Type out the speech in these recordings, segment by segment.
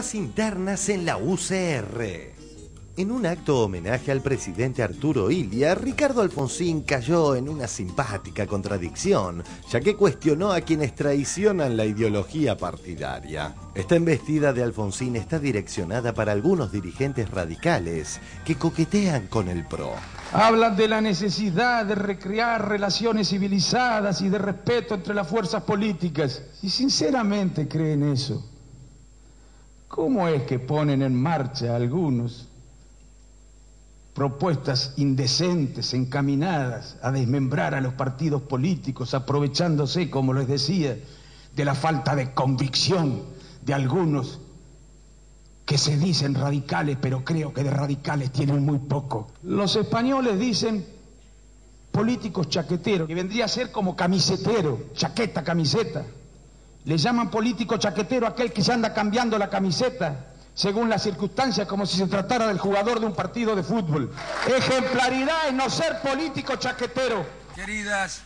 Internas en la UCR. En un acto homenaje al presidente Arturo Illia, Ricardo Alfonsín cayó en una simpática contradicción, ya que cuestionó a quienes traicionan la ideología partidaria. Esta embestida de Alfonsín está direccionada para algunos dirigentes radicales que coquetean con el PRO. Hablan de la necesidad de recrear relaciones civilizadas y de respeto entre las fuerzas políticas. Si sinceramente creen eso, ¿cómo es que ponen en marcha algunos propuestas indecentes encaminadas a desmembrar a los partidos políticos, aprovechándose, como les decía, de la falta de convicción de algunos que se dicen radicales, pero creo que de radicales tienen muy poco? Los españoles dicen políticos chaqueteros, que vendría a ser como camisetero, chaqueta, camiseta. Le llaman político chaquetero a aquel que se anda cambiando la camiseta según las circunstancias, como si se tratara del jugador de un partido de fútbol. Ejemplaridad es no ser político chaquetero. Queridas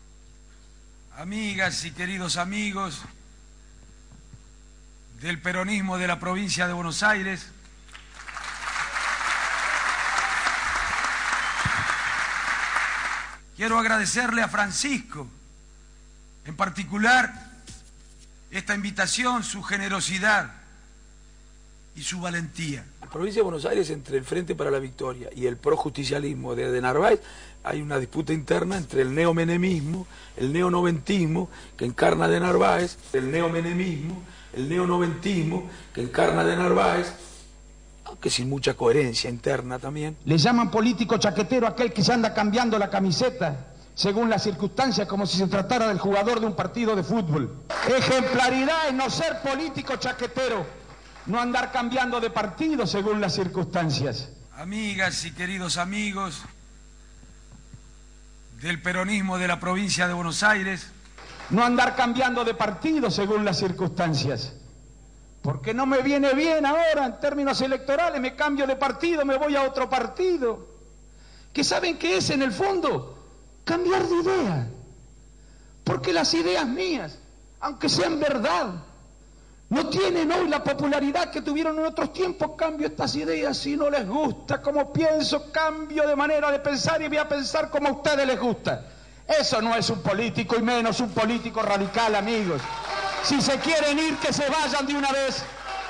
amigas y queridos amigos del peronismo de la provincia de Buenos Aires, quiero agradecerle a Francisco, en particular, esta invitación, su generosidad y su valentía. En la provincia de Buenos Aires, entre el Frente para la Victoria y el projusticialismo de Narváez, hay una disputa interna entre el neomenemismo, el neonoventismo, que encarna de Narváez, el neomenemismo, el neonoventismo, que encarna de Narváez, aunque sin mucha coherencia interna también. Le llaman político chaquetero a aquel que se anda cambiando la camiseta según las circunstancias, como si se tratara del jugador de un partido de fútbol. Ejemplaridad es no ser político chaquetero, no andar cambiando de partido según las circunstancias. Amigas y queridos amigos del peronismo de la provincia de Buenos Aires, no andar cambiando de partido según las circunstancias. Porque no me viene bien ahora, en términos electorales, me cambio de partido, me voy a otro partido. ¿Que saben qué es en el fondo? Cambiar de idea. Porque las ideas mías, aunque sean verdad, no tienen hoy la popularidad que tuvieron en otros tiempos. Cambio estas ideas si no les gusta como pienso, cambio de manera de pensar y voy a pensar como a ustedes les gusta. Eso no es un político, y menos un político radical, amigos. Si se quieren ir, que se vayan de una vez.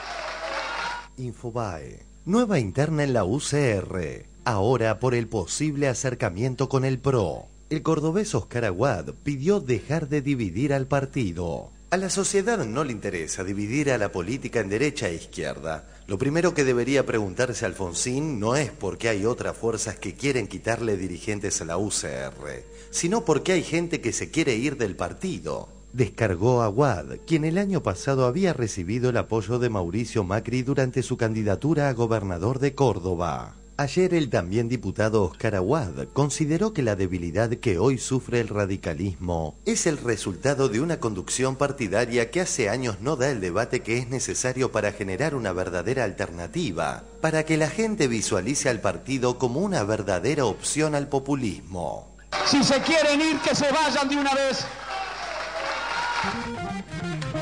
Infobae, nueva interna en la UCR, ahora por el posible acercamiento con el PRO. El cordobés Oscar Aguad pidió dejar de dividir al partido. A la sociedad no le interesa dividir a la política en derecha e izquierda. Lo primero que debería preguntarse Alfonsín no es por qué hay otras fuerzas que quieren quitarle dirigentes a la UCR, sino por qué hay gente que se quiere ir del partido. Descargó a Aguad, quien el año pasado había recibido el apoyo de Mauricio Macri durante su candidatura a gobernador de Córdoba. Ayer el también diputado Oscar Aguad consideró que la debilidad que hoy sufre el radicalismo es el resultado de una conducción partidaria que hace años no da el debate que es necesario para generar una verdadera alternativa, para que la gente visualice al partido como una verdadera opción al populismo. Si se quieren ir, que se vayan de una vez.